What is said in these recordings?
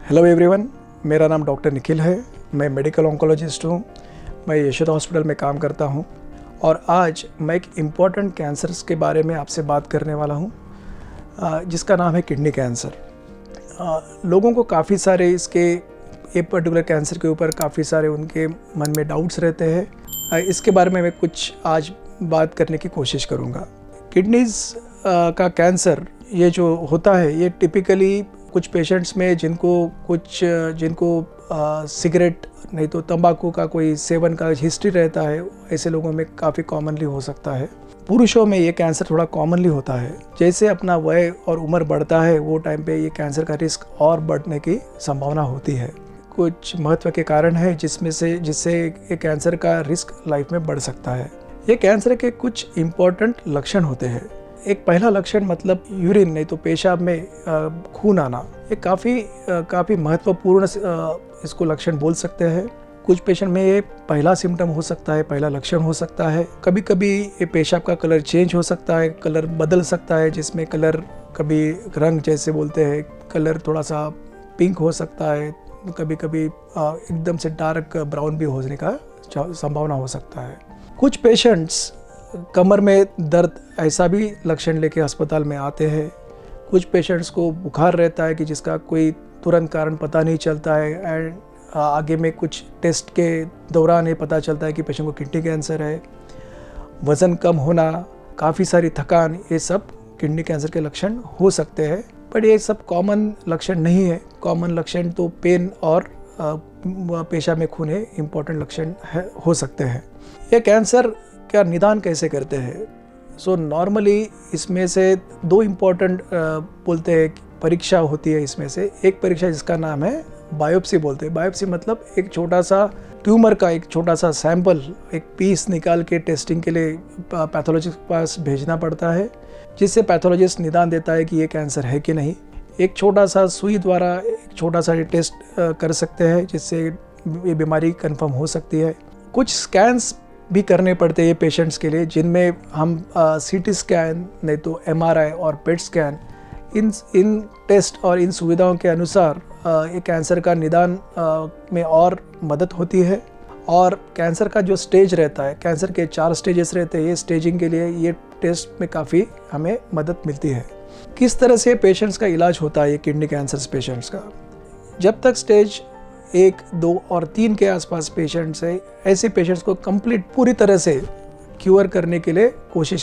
Hello everyone, मेरा नाम doctor Nikhil है। मैं मेडिकल ऑन्कोलॉजिस्ट हूँ। मैं यशोदा हॉस्पिटल में काम करता हूँ और आज मैं एक इम्पॉर्टेंट कैंसर्स के बारे में आपसे बात करने वाला हूँ, जिसका नाम है किडनी कैंसर। लोगों को काफ़ी सारे ये पर्टिकुलर कैंसर के ऊपर काफ़ी सारे उनके मन में डाउट्स रहते हैं। इसके बारे में मैं कुछ आज बात करने की कोशिश करूँगा। किडनीज़ का कैंसर ये जो होता है, ये टिपिकली कुछ पेशेंट्स में जिनको सिगरेट नहीं तो तंबाकू का कोई सेवन का हिस्ट्री रहता है, ऐसे लोगों में काफ़ी कॉमनली हो सकता है। पुरुषों में ये कैंसर थोड़ा कॉमनली होता है। जैसे अपना वय और उम्र बढ़ता है, वो टाइम पे ये कैंसर का रिस्क और बढ़ने की संभावना होती है। कुछ महत्व के कारण है जिससे ये कैंसर का रिस्क लाइफ में बढ़ सकता है। ये कैंसर के कुछ इम्पोर्टेंट लक्षण होते हैं। एक पहला लक्षण मतलब यूरिन नहीं तो पेशाब में खून आना। ये काफ़ी महत्वपूर्ण इसको लक्षण बोल सकते हैं। कुछ पेशेंट में ये पहला सिम्टम हो सकता है, पहला लक्षण हो सकता है। कभी कभी ये पेशाब का कलर चेंज हो सकता है, कलर बदल सकता है, जिसमें कलर कभी रंग जैसे बोलते हैं, कलर थोड़ा सा पिंक हो सकता है, कभी कभी एकदम से डार्क ब्राउन भी होने का संभावना हो सकता है। कुछ पेशेंट्स कमर में दर्द ऐसा भी लक्षण लेके अस्पताल में आते हैं। कुछ पेशेंट्स को बुखार रहता है कि जिसका कोई तुरंत कारण पता नहीं चलता है एंड आगे में कुछ टेस्ट के दौरान ये पता चलता है कि पेशेंट को किडनी कैंसर है। वज़न कम होना, काफ़ी सारी थकान, ये सब किडनी कैंसर के लक्षण हो सकते हैं, बट ये सब कॉमन लक्षण नहीं है। कॉमन लक्षण तो पेन और पेशाब में खून है, इम्पॉर्टेंट लक्षण हो सकते हैं। ये कैंसर का निदान कैसे करते हैं? सो नॉर्मली इसमें से दो इम्पॉर्टेंट बोलते हैं परीक्षा होती है। इसमें से एक परीक्षा जिसका नाम है बायोप्सी बोलते हैं। बायोप्सी मतलब एक छोटा सा ट्यूमर का एक छोटा सा सैंपल, एक पीस निकाल के टेस्टिंग के लिए पैथोलॉजिस्ट के पास भेजना पड़ता है, जिससे पैथोलॉजिस्ट निदान देता है कि ये कैंसर है कि नहीं। एक छोटा सा सुई द्वारा एक छोटा सा टेस्ट कर सकते हैं, जिससे ये बीमारी कन्फर्म हो सकती है। कुछ स्कैन्स भी करने पड़ते हैं पेशेंट्स के लिए, जिनमें हम सीटी स्कैन नहीं तो एमआरआई और पेट स्कैन, इन टेस्ट और इन सुविधाओं के अनुसार ये कैंसर का निदान में और मदद होती है। और कैंसर का जो स्टेज रहता है, कैंसर के 4 स्टेजेस रहते हैं, ये स्टेजिंग के लिए ये टेस्ट में काफ़ी हमें मदद मिलती है। किस तरह से पेशेंट्स का इलाज होता है ये किडनी कैंसर पेशेंट्स का? जब तक स्टेज 1, 2 और 3 के आसपास पेशेंट्स है, ऐसे पेशेंट्स को कंप्लीट पूरी तरह से क्योर करने के लिए कोशिश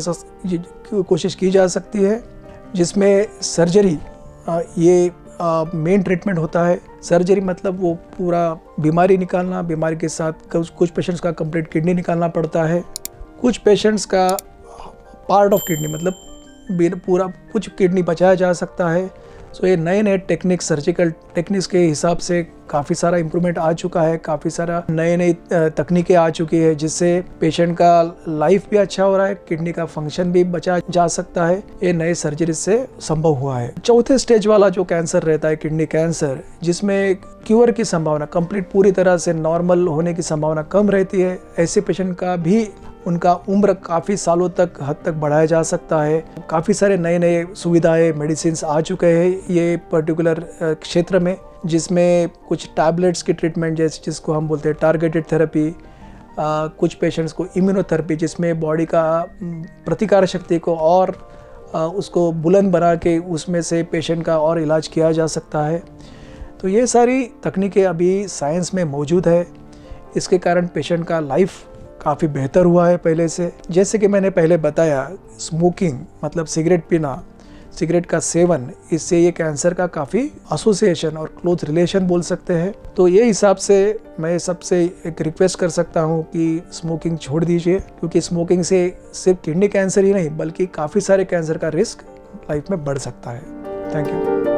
की जा सकती है, जिसमें सर्जरी ये मेन ट्रीटमेंट होता है। सर्जरी मतलब वो पूरा बीमारी निकालना, बीमारी के साथ कुछ पेशेंट्स का कंप्लीट किडनी निकालना पड़ता है। कुछ पेशेंट्स का पार्ट ऑफ किडनी मतलब पूरा कुछ किडनी बचाया जा सकता है। सो ये नए टेक्निक्स, सर्जिकल टेक्निक्स के हिसाब से काफ़ी सारा इम्प्रूवमेंट आ चुका है, काफ़ी सारा नई तकनीकें आ चुकी है, जिससे पेशेंट का लाइफ भी अच्छा हो रहा है, किडनी का फंक्शन भी बचा जा सकता है। ये नए सर्जरी से संभव हुआ है। चौथे स्टेज वाला जो कैंसर रहता है किडनी कैंसर, जिसमें क्योर की संभावना, कंप्लीट पूरी तरह से नॉर्मल होने की संभावना कम रहती है, ऐसे पेशेंट का भी उनका उम्र काफ़ी सालों तक हद तक बढ़ाया जा सकता है। काफ़ी सारे नए सुविधाएं, मेडिसिन्स आ चुके हैं ये पर्टिकुलर क्षेत्र में, जिसमें कुछ टैबलेट्स की ट्रीटमेंट जैसे जिसको हम बोलते हैं टारगेटेड थेरेपी, कुछ पेशेंट्स को इम्यूनोथेरेपी, जिसमें बॉडी का प्रतिकार शक्ति को और उसको बुलंद बना के उसमें से पेशेंट का और इलाज किया जा सकता है। तो ये सारी तकनीकें अभी साइंस में मौजूद है। इसके कारण पेशेंट का लाइफ काफ़ी बेहतर हुआ है पहले से। जैसे कि मैंने पहले बताया, स्मोकिंग मतलब सिगरेट पीना, सिगरेट का सेवन, इससे ये कैंसर का काफ़ी एसोसिएशन और क्लोज रिलेशन बोल सकते हैं। तो ये हिसाब से मैं सबसे एक रिक्वेस्ट कर सकता हूँ कि स्मोकिंग छोड़ दीजिए, क्योंकि स्मोकिंग से सिर्फ किडनी कैंसर ही नहीं बल्कि काफ़ी सारे कैंसर का रिस्क लाइफ में बढ़ सकता है। Thank you.